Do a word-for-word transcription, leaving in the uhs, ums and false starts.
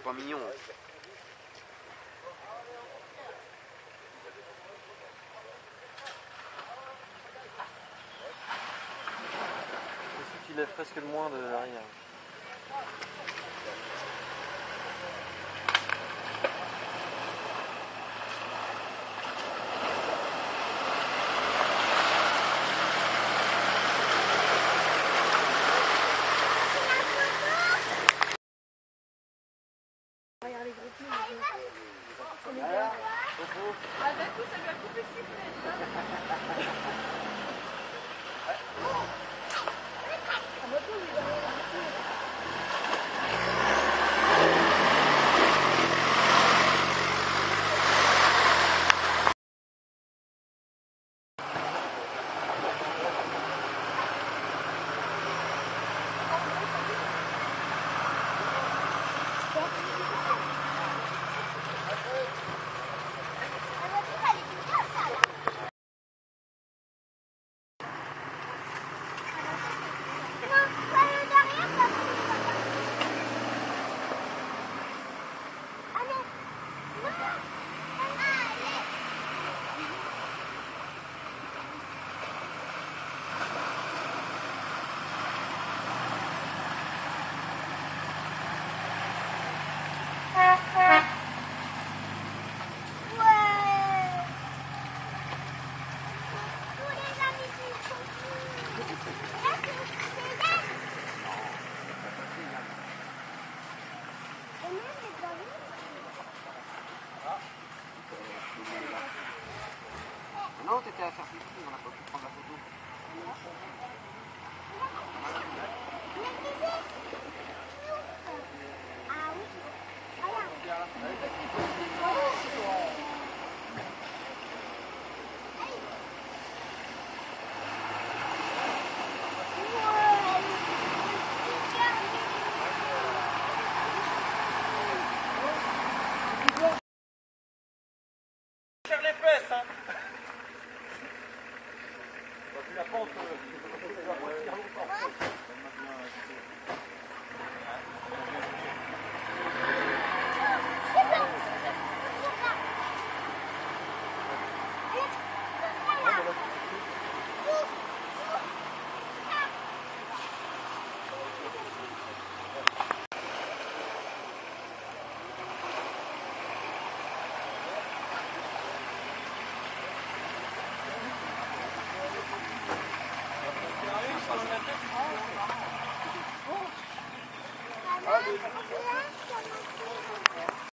pas mignon. C'est celui qui lève presque le moins de l'arrière. Regarde les gros pieds. Ah, d'un coup, ça lui a coupé le sifflet. Ah, bah, tout, il va aller dans le pied. Non, t'étais à faire pipi, on n'a pas pu prendre la photo. Faire les fesses, hein. La pente, euh, va partir longtemps.